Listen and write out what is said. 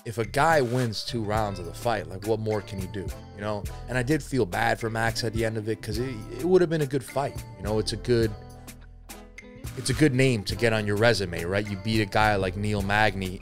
if a guy wins 2 rounds of the fight, like, what more can he do, you know? And I did feel bad for Max at the end of it, because it would have been a good fight. You know, it's a good name to get on your resume, right? You beat a guy like Neil Magney